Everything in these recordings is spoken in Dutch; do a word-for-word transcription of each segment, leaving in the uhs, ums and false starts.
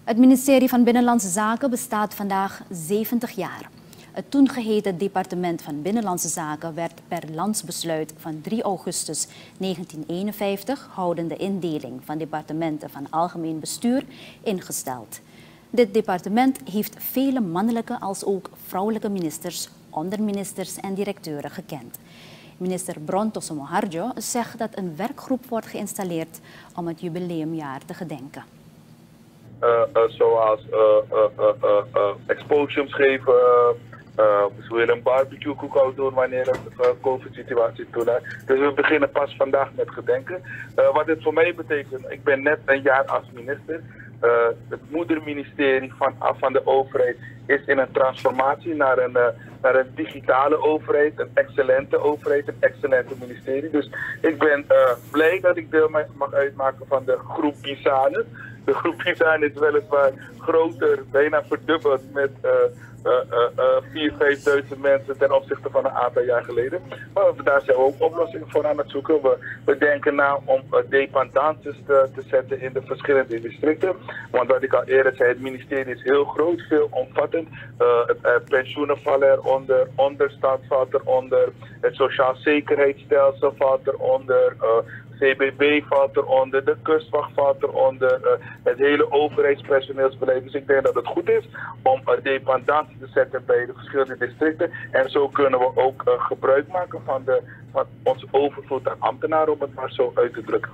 Het ministerie van Binnenlandse Zaken bestaat vandaag zeventig jaar. Het toen geheten departement van Binnenlandse Zaken werd per landsbesluit van drie augustus negentienhonderdeenenvijftig houdende indeling van departementen van algemeen bestuur ingesteld. Dit departement heeft vele mannelijke als ook vrouwelijke ministers, onderministers en directeuren gekend. Minister Bronto Somoharjo zegt dat een werkgroep wordt geïnstalleerd om het jubileumjaar te gedenken. Uh, uh, zoals uh, uh, uh, uh, uh, exposiums geven, uh, we willen een barbecue cookout doen wanneer de uh, COVID-situatie toelaat. Dus we beginnen pas vandaag met gedenken. Uh, wat dit voor mij betekent, ik ben net een jaar als minister. Uh, het moederministerie van, van de overheid is in een transformatie naar een, uh, naar een digitale overheid, een excellente overheid, een excellente ministerie. Dus ik ben uh, blij dat ik deel mag uitmaken van de groep Bisanen. De groep Bisanen is weliswaar groter, bijna verdubbeld met uh, uh, uh, uh, vierduizend, vijfduizend mensen ten opzichte van een aantal jaar geleden. Maar daar zijn we ook oplossingen voor aan het zoeken. We, we denken na om uh, dependances te, te zetten in de verschillende districten. Want wat ik al eerder zei, het ministerie is heel groot, veelomvattend. Uh, het uh, pensioenen vallen eronder, onderstand valt eronder, het sociaal zekerheidsstelsel valt eronder. Uh, C B B valt eronder, de kustwacht valt eronder, uh, het hele overheidspersoneelsbeleid. Dus ik denk dat het goed is om uh, dependantie te zetten bij de verschillende districten. En zo kunnen we ook uh, gebruik maken van, de, van ons overvloed aan ambtenaren, om het maar zo uit te drukken.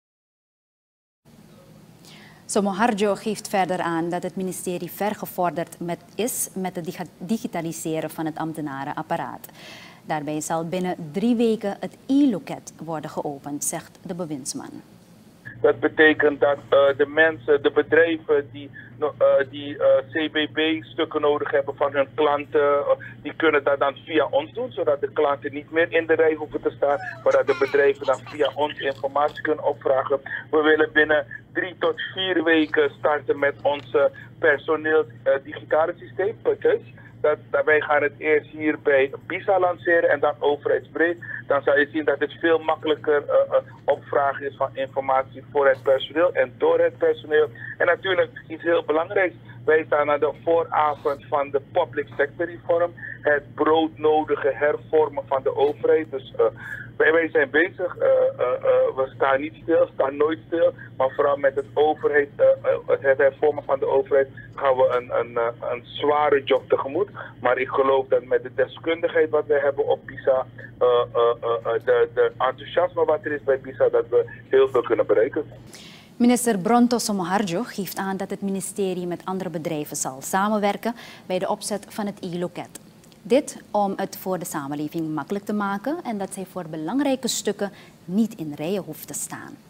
Somoharjo geeft verder aan dat het ministerie vergevorderd met is met het digitaliseren van het ambtenarenapparaat. Daarbij zal binnen drie weken het e-loket worden geopend, zegt de bewindsman. Dat betekent dat uh, de mensen, de bedrijven die, uh, die uh, C B B-stukken nodig hebben van hun klanten, uh, die kunnen dat dan via ons doen, zodat de klanten niet meer in de rij hoeven te staan, maar dat de bedrijven dan via ons informatie kunnen opvragen. We willen binnen drie tot vier weken starten met ons uh, personeel uh, digitale systeem, P T S. Dat, dat wij gaan het eerst hier bij BISA lanceren en dan overheidsbreed. Dan zal je zien dat het veel makkelijker uh, uh, opvragen is van informatie voor het personeel en door het personeel. En natuurlijk iets heel belangrijks. Wij staan aan de vooravond van de public sector reform. Het broodnodige hervormen van de overheid. Dus uh, wij, wij zijn bezig. Uh, uh, uh, we staan niet stil, staan nooit stil. Maar vooral met het, overheid, uh, uh, het hervormen van de overheid gaan we een, een, uh, een zware job tegemoet. Maar ik geloof dat met de deskundigheid wat we hebben op BISA, uh, uh, uh, de, de enthousiasme wat er is bij BISA, dat we heel veel kunnen bereiken. Minister Bronto Somoharjo geeft aan dat het ministerie met andere bedrijven zal samenwerken bij de opzet van het e-loket. Dit om het voor de samenleving makkelijk te maken en dat zij voor belangrijke stukken niet in rijen hoeft te staan.